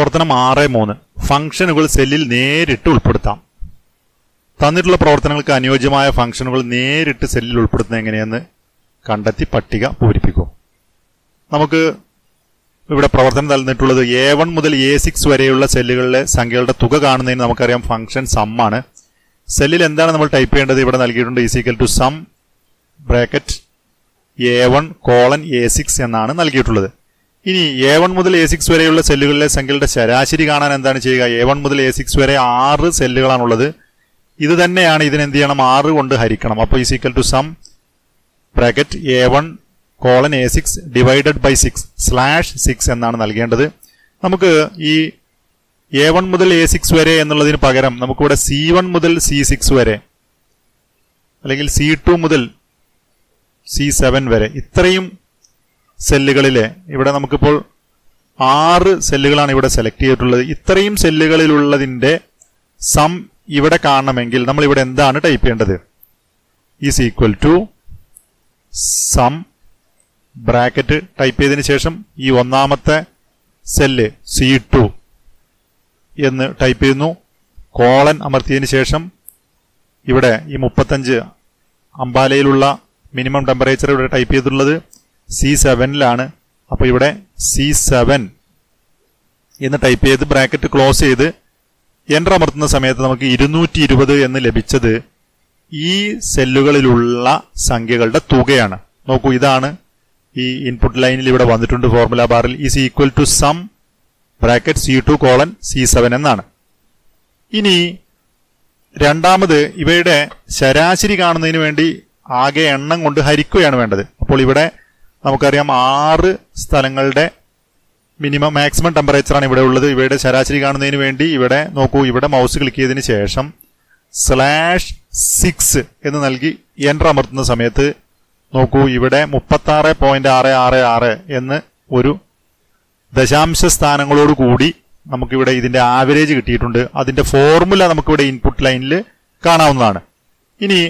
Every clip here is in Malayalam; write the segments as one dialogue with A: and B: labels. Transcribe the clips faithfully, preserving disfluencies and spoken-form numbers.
A: പ്രവർത്തനം ആറ് മൂന്ന്. ഫംഗ്ഷനുകൾ സെല്ലിൽ നേരിട്ട് ഉൾപ്പെടുത്താം. തന്നിട്ടുള്ള പ്രവർത്തനങ്ങൾക്ക് അനുയോജ്യമായ ഫംഗ്ഷനുകൾ നേരിട്ട് സെല്ലിൽ ഉൾപ്പെടുത്തുന്നത് എങ്ങനെയെന്ന് കണ്ടെത്തി പട്ടിക പൂരിപ്പിക്കൂ. നമുക്ക് ഇവിടെ പ്രവർത്തനം തന്നിട്ടുള്ളത് എ വൺ മുതൽ എ സിക്സ് വരെയുള്ള സെല്ലുകളിലെ സംഖ്യകളുടെ തുക കാണുന്നതിന് നമുക്കറിയാം ഫംഗ്ഷൻ സം ആണ്. സെല്ലിൽ എന്താണ് നമ്മൾ ടൈപ്പ് ചെയ്യേണ്ടത്? ഇവിടെ നൽകിയിട്ടുണ്ട് is equal to sum bracket A one colon A six എന്നാണ് നൽകിയിട്ടുള്ളത്. ഇനി എ വൺ മുതൽ എ സിക്സ് വരെയുള്ള സെല്ലുകളിലെ സംഖ്യകളുടെ ശരാശരി കാണാൻ എന്താണ് ചെയ്യുക? എ വൺ മുതൽ എ സിക്സ് വരെ ആറ് സെല്ലുകളാണുള്ളത്. ഇത് തന്നെയാണ് ഇതിനെന്ത് ചെയ്യണം? ആറ് കൊണ്ട് ഹരിക്കണം. അപ്പോൾ is equal to sum bracket A one colon A six divided by six slash six എന്നാണ് നൽകേണ്ടത്. നമുക്ക് ഈ എ വൺ മുതൽ എ സിക്സ് വരെ എന്നുള്ളതിന് പകരം നമുക്കിവിടെ സി വൺ മുതൽ സി സിക്സ് വരെ അല്ലെങ്കിൽ സി ടു മുതൽ സി സെവൻ വരെ ഇത്രയും സെല്ലുകളിലെ ഇവിടെ നമുക്കിപ്പോൾ ആറ് സെല്ലുകളാണ് ഇവിടെ സെലക്ട് ചെയ്തിട്ടുള്ളത്. ഇത്രയും സെല്ലുകളിലുള്ളതിന്റെ സം ഇവിടെ കാണണമെങ്കിൽ നമ്മൾ ഇവിടെ എന്താണ് ടൈപ്പ് ചെയ്യേണ്ടത്? Is equal to sum bracket type ചെയ്തതിനു ശേഷം ഈ ഒന്നാമത്തെ സെല്ല് സി ടു എന്ന് ടൈപ്പ് ചെയ്യുന്നു. കോളൻ അമർത്തിയതിനു ശേഷം ഇവിടെ ഈ മുപ്പത്തഞ്ച് അംബാലയിലുള്ള മിനിമം ടെമ്പറേച്ചർ ഇവിടെ ടൈപ്പ് ചെയ്തിട്ടുള്ളത് സി സെവനിലാണ്. അപ്പോൾ ഇവിടെ സി സെവൻ എന്ന് ടൈപ്പ് ചെയ്ത് ബ്രാക്കറ്റ് ക്ലോസ് ചെയ്ത് എൻ്റർ അമർത്തുന്ന സമയത്ത് നമുക്ക് ഇരുന്നൂറ്റി ഇരുപത് എന്ന് ലഭിച്ചത് ഈ സെല്ലുകളിലുള്ള സംഖ്യകളുടെ തുകയാണ്. നോക്കൂ, ഇതാണ് ഈ ഇൻപുട്ട് ലൈനിൽ ഇവിടെ വന്നിട്ടുണ്ട് ഫോർമുല ബാറിൽ. Is equal to sum bracket C two colon C seven എന്നാണ്. ഇനി രണ്ടാമത് ഇവയുടെ ശരാശരി കാണുന്നതിന് വേണ്ടി ആകെ എണ്ണം കൊണ്ട് ഹരിക്കുകയാണ് വേണ്ടത്. അപ്പോൾ ഇവിടെ നമുക്കറിയാം ആറ് സ്ഥലങ്ങളുടെ മിനിമം മാക്സിമം ടെമ്പറേച്ചറാണ് ഇവിടെ ഉള്ളത്. ഇവയുടെ ശരാശരി കാണുന്നതിന് വേണ്ടി ഇവിടെ നോക്കൂ, ഇവിടെ മൗസ് ക്ലിക്ക് ചെയ്തതിന് ശേഷം സ്ലാഷ് സിക്സ് എന്ന് നൽകി എൻ്റർ അമർത്തുന്ന സമയത്ത് നോക്കൂ, ഇവിടെ മുപ്പത്തി ആറ് പോയിന്റ് ആറ് ആറ് ആറ് എന്ന് ഒരു ദശാംശ സ്ഥാനങ്ങളോട് കൂടി നമുക്കിവിടെ ഇതിന്റെ ആവറേജ് കിട്ടിയിട്ടുണ്ട്. അതിന്റെ ഫോർമുല നമുക്കിവിടെ ഇൻപുട്ട് ലൈനിൽ കാണാവുന്നതാണ്. ഇനി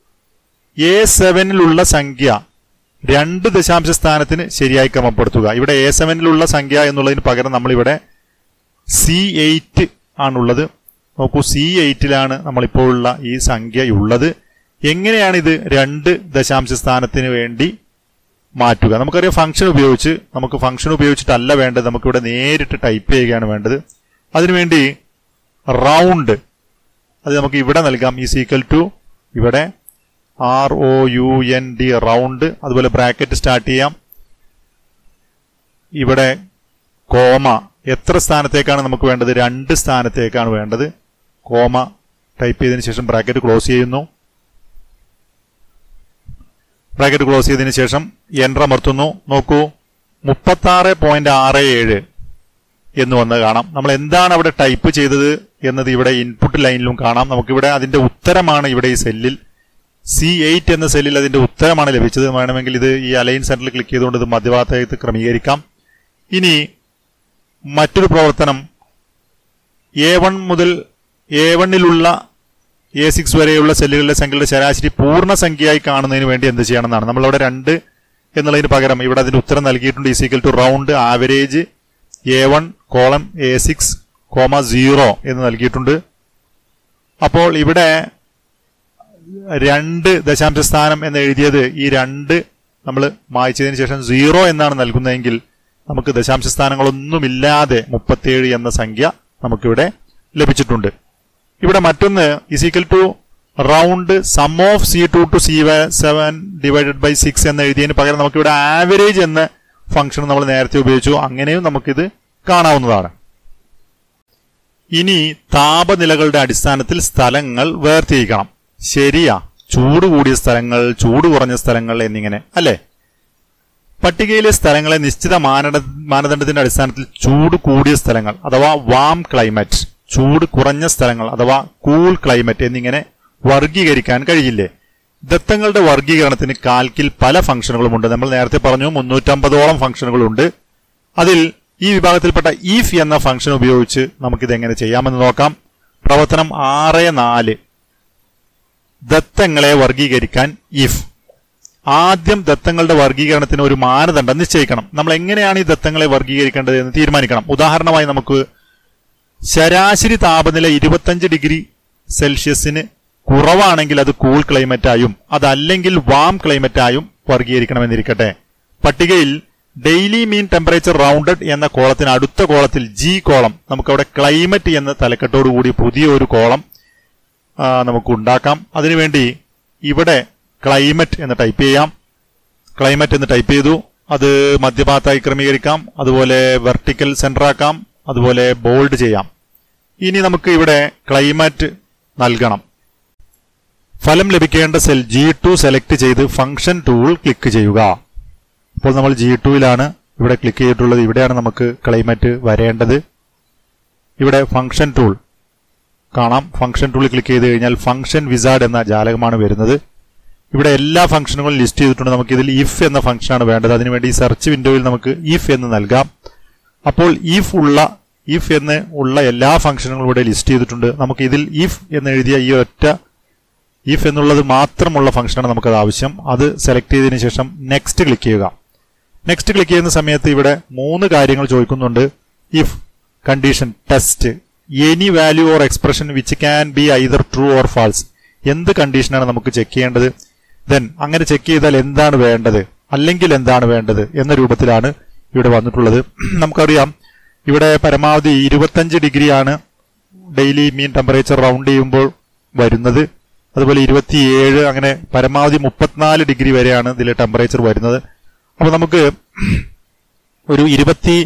A: എ സെവനിലുള്ള സംഖ്യ രണ്ട് ദശാംശ സ്ഥാനത്തിന് ശരിയായി ക്രമപ്പെടുത്തുക. ഇവിടെ എ സെവനിലുള്ള സംഖ്യ എന്നുള്ളതിന് പകരം നമ്മളിവിടെ സി എയ്റ്റ് ആണുള്ളത്. നോക്കൂ, സി എയ്റ്റിലാണ് നമ്മളിപ്പോൾ ഉള്ള ഈ സംഖ്യ ഉള്ളത്. എങ്ങനെയാണ് ഇത് രണ്ട് ദശാംശ സ്ഥാനത്തിന് വേണ്ടി മാറ്റുക? നമുക്കറിയാം ഫംഗ്ഷൻ ഉപയോഗിച്ച് നമുക്ക് ഫംഗ്ഷൻ ഉപയോഗിച്ചിട്ടല്ല വേണ്ടത്, നമുക്കിവിടെ നേരിട്ട് ടൈപ്പ് ചെയ്യുകയാണ് വേണ്ടത്. അതിനുവേണ്ടി റൗണ്ട് അത് നമുക്ക് ഇവിടെ നൽകാം. ഈസ് ഈക്വൽ ടു ഇവിടെ R O U N D round. അതുപോലെ ബ്രാക്കറ്റ് സ്റ്റാർട്ട് ചെയ്യാം. ഇവിടെ കോമ എത്ര സ്ഥാനത്തേക്കാണ് നമുക്ക് വേണ്ടത്? രണ്ട് സ്ഥാനത്തേക്കാണ് വേണ്ടത്. കോമ ടൈപ്പ് ചെയ്തതിനു ശേഷം ബ്രാക്കറ്റ് ക്ലോസ് ചെയ്യുന്നു. ബ്രാക്കറ്റ് ക്ലോസ് ചെയ്തതിനു ശേഷം എൻ്റർ അമർത്തുന്നു. നോക്കൂ, മുപ്പത്തി ആറ് പോയിന്റ് ആറ് ഏഴ് എന്ന് വന്ന് കാണാം. നമ്മൾ എന്താണ് അവിടെ ടൈപ്പ് ചെയ്തത് എന്നത് ഇവിടെ ഇൻപുട്ട് ലൈനിലും കാണാം. നമുക്കിവിടെ അതിന്റെ ഉത്തരമാണ് ഇവിടെ ഈ സെല്ലിൽ സി എയ്റ്റ് എന്ന സെല്ലിൽ അതിന്റെ ഉത്തരമാണ് ലഭിച്ചത്. വേണമെങ്കിൽ ഇത് ഈ അലൈൻ സെന്ററിൽ ക്ലിക്ക് ചെയ്തുകൊണ്ട് ഇത് മധ്യഭാഗത്തേക്ക് ക്രമീകരിക്കാം. ഇനി മറ്റൊരു പ്രവർത്തനം എ വൺ മുതൽ എ വണ്ണിലുള്ള എ സിക്സ് വരെയുള്ള സെല്ലുകളിലെ സംഖ്യകളുടെ ശരാശരി പൂർണ്ണസംഖ്യയായി കാണുന്നതിന് വേണ്ടി എന്ത് ചെയ്യണമെന്നാണ്. നമ്മളവിടെ രണ്ട് എന്നുള്ളതിന് പകരം ഇവിടെ അതിന്റെ ഉത്തരം നൽകിയിട്ടുണ്ട്. Is equal to round average A one colon A six comma zero എന്ന് നൽകിയിട്ടുണ്ട്. അപ്പോൾ ഇവിടെ രണ്ട് ദശാംശ സ്ഥാനം എന്ന് എഴുതിയത് ഈ രണ്ട് നമ്മൾ മായ്ച്ചതിന് ശേഷം സീറോ എന്നാണ് നൽകുന്നതെങ്കിൽ നമുക്ക് ദശാംശ സ്ഥാനങ്ങളൊന്നുമില്ലാതെ മുപ്പത്തിയേഴ് എന്ന സംഖ്യ നമുക്കിവിടെ ലഭിച്ചിട്ടുണ്ട്. ഇവിടെ മറ്റൊന്ന് is equal to round sum of C two to C seven divided by six എന്ന് എഴുതിയതിന് പകരം നമുക്കിവിടെ ആവറേജ് എന്ന ഫംഗ്ഷൻ നമ്മൾ നേരത്തെ ഉപയോഗിച്ചു. അങ്ങനെയും നമുക്കിത് കാണാവുന്നതാണ്. ഇനി താപനിലകളുടെ അടിസ്ഥാനത്തിൽ സ്ഥലങ്ങൾ വേർതിരിക്കണം. ശരിയാ, ചൂട് കൂടിയ സ്ഥലങ്ങൾ, ചൂട് കുറഞ്ഞ സ്ഥലങ്ങൾ എന്നിങ്ങനെ അല്ലേ? പട്ടികയിലെ സ്ഥലങ്ങളെ നിശ്ചിത മാനദ മാനദണ്ഡത്തിന്റെ അടിസ്ഥാനത്തിൽ ചൂട് കൂടിയ സ്ഥലങ്ങൾ അഥവാ വാം ക്ലൈമറ്റ്, ചൂട് കുറഞ്ഞ സ്ഥലങ്ങൾ അഥവാ കൂൾ ക്ലൈമറ്റ് എന്നിങ്ങനെ വർഗീകരിക്കാൻ കഴിയില്ലേ? ദത്തങ്ങളുടെ വർഗീകരണത്തിന് കാൽക്കിൽ പല ഫംഗ്ഷനുകളുമുണ്ട്. നമ്മൾ നേരത്തെ പറഞ്ഞു മുന്നൂറ്റമ്പതോളം ഫംഗ്ഷനുകളുണ്ട്. അതിൽ ഈ വിഭാഗത്തിൽപ്പെട്ട ഈഫ് എന്ന ഫംഗ്ഷൻ ഉപയോഗിച്ച് നമുക്കിത് എങ്ങനെ ചെയ്യാമെന്ന് നോക്കാം. പ്രവർത്തനം ആറ് നാല് ദത്തങ്ങളെ വർഗീകരിക്കാൻ ഇഫ്. ആദ്യം ദത്തങ്ങളുടെ വർഗീകരണത്തിന് ഒരു മാനദണ്ഡം നിശ്ചയിക്കണം. നമ്മൾ എങ്ങനെയാണ് ഈ ദത്തങ്ങളെ വർഗീകരിക്കേണ്ടത് എന്ന് തീരുമാനിക്കണം. ഉദാഹരണമായി നമുക്ക് ശരാശരി താപനില ഇരുപത്തഞ്ച് ഡിഗ്രി സെൽഷ്യസിന് കുറവാണെങ്കിൽ അത് കൂൾ ക്ലൈമറ്റായും അതല്ലെങ്കിൽ വാം ക്ലൈമറ്റായും വർഗീകരിക്കണമെന്നിരിക്കട്ടെ. പട്ടികയിൽ ഡെയിലി മീൻ ടെമ്പറേച്ചർ റൗണ്ടഡ് എന്ന കോളത്തിന് അടുത്ത കോളത്തിൽ ജി കോളം നമുക്കവിടെ ക്ലൈമറ്റ് എന്ന തലക്കെട്ടോടുകൂടി പുതിയ ഒരു കോളം നമുക്ക് ഉണ്ടാക്കാം. അതിനുവേണ്ടി ഇവിടെ ക്ലൈമറ്റ് എന്ന് ടൈപ്പ് ചെയ്യാം. ക്ലൈമറ്റ് എന്ന് ടൈപ്പ് ചെയ്തു. അത് മധ്യഭാഗത്തായി ക്രമീകരിക്കാം, അതുപോലെ വെർട്ടിക്കൽ സെന്റർ ആക്കാം, അതുപോലെ ബോൾഡ് ചെയ്യാം. ഇനി നമുക്ക് ഇവിടെ ക്ലൈമറ്റ് നൽകണം. ഫലം ലഭിക്കേണ്ട സെൽ ജി ടു സെലക്ട് ചെയ്ത് ഫംഗ്ഷൻ ടൂൾ ക്ലിക്ക് ചെയ്യുക. അപ്പോൾ നമ്മൾ ജി ടുവിലാണ് ഇവിടെ ക്ലിക്ക് ചെയ്തിട്ടുള്ളത്. ഇവിടെയാണ് നമുക്ക് ക്ലൈമറ്റ് വരേണ്ടത്. ഇവിടെ ഫംഗ്ഷൻ ടൂൾ കാണാം. ഫംഗ്ഷൻ ടൂൾ ക്ലിക്ക് ചെയ്ത് കഴിഞ്ഞാൽ ഫംഗ്ഷൻ വിസാർഡ് എന്ന ജാലകമാണ് വരുന്നത്. ഇവിടെ എല്ലാ ഫംഗ്ഷനുകളും ലിസ്റ്റ് ചെയ്തിട്ടുണ്ട്. നമുക്ക് ഇതിൽ ഇഫ് എന്ന ഫംഗ്ഷനാണ് വേണ്ടത്. അതിനുവേണ്ടി സെർച്ച് വിൻഡോയിൽ നമുക്ക് ഇഫ് എന്ന് നൽകാം. അപ്പോൾ ഇഫ് ഉള്ള ഇഫ് എന്ന് ഉള്ള എല്ലാ ഫംഗ്ഷനുകളും ഇവിടെ ലിസ്റ്റ് ചെയ്തിട്ടുണ്ട്. നമുക്ക് ഇതിൽ ഇഫ് എന്ന് എഴുതിയ ഈ ഒറ്റ ഇഫ് എന്നുള്ളത് മാത്രമുള്ള ഫംഗ്ഷനാണ് നമുക്കത് ആവശ്യം. അത് സെലക്ട് ചെയ്തതിനു ശേഷം നെക്സ്റ്റ് ക്ലിക്ക് ചെയ്യുക. നെക്സ്റ്റ് ക്ലിക്ക് ചെയ്യുന്ന സമയത്ത് ഇവിടെ മൂന്ന് കാര്യങ്ങൾ ചോദിക്കുന്നുണ്ട്. If condition test any value or expression which can be either true or false. എന്ത് കണ്ടീഷനാണ് നമുക്ക് ചെക്ക് ചെയ്യേണ്ടത്? ദെൻ അങ്ങനെ ചെക്ക് ചെയ്താൽ എന്താണ് വേണ്ടത്, അല്ലെങ്കിൽ എന്താണ് വേണ്ടത് എന്ന രൂപത്തിലാണ് ഇവിടെ വന്നിട്ടുള്ളത്. നമുക്കറിയാം ഇവിടെ പരമാവധി ഇരുപത്തഞ്ച് ഡിഗ്രിയാണ് ഡെയിലി മീൻ ടെമ്പറേച്ചർ റൗണ്ട് ചെയ്യുമ്പോൾ വരുന്നത്. അതുപോലെ ഇരുപത്തിയേഴ്, അങ്ങനെ പരമാവധി മുപ്പത്തിനാല് ഡിഗ്രി വരെയാണ് ഇതിലെ ടെമ്പറേച്ചർ വരുന്നത്. അപ്പൊ നമുക്ക് ഒരു ഇരുപത്തി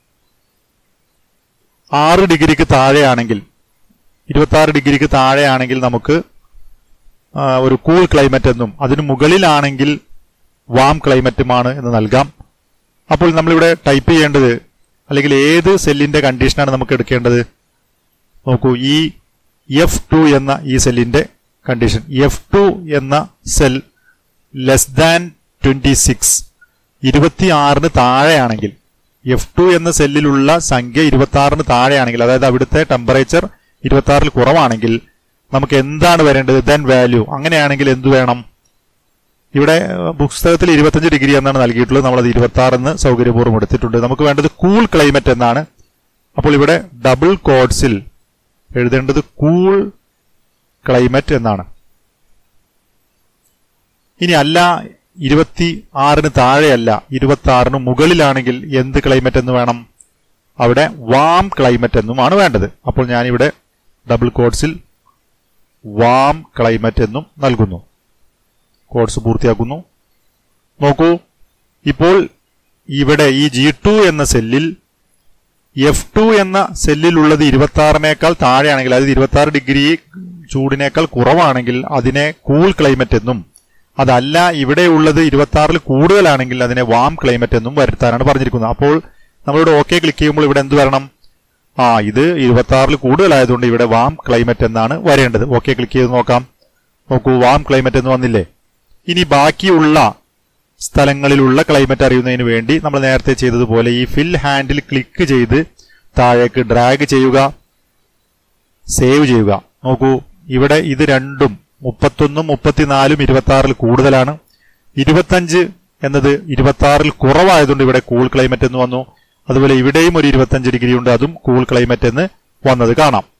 A: ആറ് ഡിഗ്രിക്ക് താഴെയാണെങ്കിൽ ഇരുപത്തി ആറ് ഡിഗ്രിക്ക് താഴെയാണെങ്കിൽ നമുക്ക് ഒരു കൂൾ ക്ലൈമറ്റ് എന്നും അതിന് മുകളിലാണെങ്കിൽ വാം ക്ലൈമറ്റുമാണ് എന്ന് നൽകാം. അപ്പോൾ നമ്മളിവിടെ ടൈപ്പ് ചെയ്യേണ്ടത്, അല്ലെങ്കിൽ ഏത് സെല്ലിന്റെ കണ്ടീഷനാണ് നമുക്ക് എടുക്കേണ്ടത്? നോക്കൂ, ഈ എഫ് ടു എന്ന ഈ സെല്ലിന്റെ കണ്ടീഷൻ. എഫ് ടു എന്ന cell less than twenty six ഇരുപത്തി ആറിന് താഴെയാണെങ്കിൽ, എഫ് ടു എന്ന സെല്ലിലുള്ള സംഖ്യ ഇരുപത്തി ആറിന് താഴെയാണെങ്കിൽ, അതായത് അവിടുത്തെ ടെമ്പറേച്ചർ ഇരുപത്തി ആറിൽ കുറവാണെങ്കിൽ നമുക്ക് എന്താണ് വരേണ്ടത്? Then value. അങ്ങനെയാണെങ്കിൽ എന്തു വേണം? ഇവിടെ പുസ്തകത്തിൽ ഇരുപത്തഞ്ച് ഡിഗ്രി എന്നാണ് നൽകിയിട്ടുള്ളത്. നമ്മളത് ഇരുപത്തി ആറ് എന്ന് സൗകര്യപൂർവ്വം എടുത്തിട്ടുണ്ട്. നമുക്ക് വേണ്ടത് കൂൾ ക്ലൈമറ്റ് എന്നാണ്. അപ്പോൾ ഇവിടെ ഡബിൾ കോഡ്സിൽ എഴുതേണ്ടത് കൂൾ ക്ലൈമറ്റ് എന്നാണ്. ഇനി അല്ല, ഇരുപത്തി ആറിന് താഴെയല്ല, ഇരുപത്തി ആറിന് മുകളിലാണെങ്കിൽ എന്ത് ക്ലൈമറ്റ് എന്ന് വേണം? അവിടെ വാം ക്ലൈമറ്റ് എന്നുമാണ് വേണ്ടത്. അപ്പോൾ ഞാനിവിടെ ഡബിൾ കോഡ്സിൽ വാം ക്ലൈമറ്റ് എന്നും നൽകുന്നു. കോഡ്സ് പൂർത്തിയാക്കുന്നു. നോക്കൂ, ഇപ്പോൾ ഇവിടെ ഈ ജി ടു എന്ന സെല്ലിൽ എഫ് ടു എന്ന സെല്ലിലുള്ളത് ഇരുപത്തി ആറിനേക്കാൾ താഴെയാണെങ്കിൽ, അതായത് ഇരുപത്തി ആറ് ഡിഗ്രി ചൂടിനേക്കാൾ കുറവാണെങ്കിൽ അതിനെ കൂൾ ക്ലൈമറ്റ് എന്നും, അതല്ല ഇവിടെ ഉള്ളത് ഇരുപത്തി ആറിൽ കൂടുതലാണെങ്കിൽ അതിനെ വാം ക്ലൈമറ്റ് എന്നും വരുത്താനാണ് പറഞ്ഞിരിക്കുന്നത്. അപ്പോൾ നമ്മളിവിടെ ഓക്കെ ക്ലിക്ക് ചെയ്യുമ്പോൾ ഇവിടെ എന്ത് വരണം? ആ ഇത് ഇരുപത്തി ആറിൽ കൂടുതലായതുകൊണ്ട് ഇവിടെ വാം ക്ലൈമറ്റ് എന്നാണ് വരേണ്ടത്. ഓക്കെ ക്ലിക്ക് ചെയ്ത് നോക്കാം. നോക്കൂ, വാം ക്ലൈമറ്റ് എന്ന് വന്നില്ലേ? ഇനി ബാക്കിയുള്ള സ്ഥലങ്ങളിലുള്ള ക്ലൈമറ്റ് അറിയുന്നതിന് വേണ്ടി നമ്മൾ നേരത്തെ ചെയ്തതുപോലെ ഈ ഫിൽ ഹാൻഡിൽ ക്ലിക്ക് ചെയ്ത് താഴേക്ക് ഡ്രാഗ് ചെയ്യുക, സേവ് ചെയ്യുക. നോക്കൂ, ഇവിടെ ഇത് രണ്ടും മുപ്പത്തൊന്നും മുപ്പത്തിനാലും ഇരുപത്തി ആറിൽ കൂടുതലാണ്. ഇരുപത്തഞ്ച് എന്നത് ഇരുപത്തി ആറിൽ കുറവായതുകൊണ്ട് ഇവിടെ കൂൾ ക്ലൈമറ്റ് എന്ന് വന്നു. അതുപോലെ ഇവിടെയും ഒരു ഇരുപത്തഞ്ച് ഡിഗ്രി ഉണ്ട്, അതും കൂൾ ക്ലൈമറ്റ് എന്ന് വന്നത് കാണാം.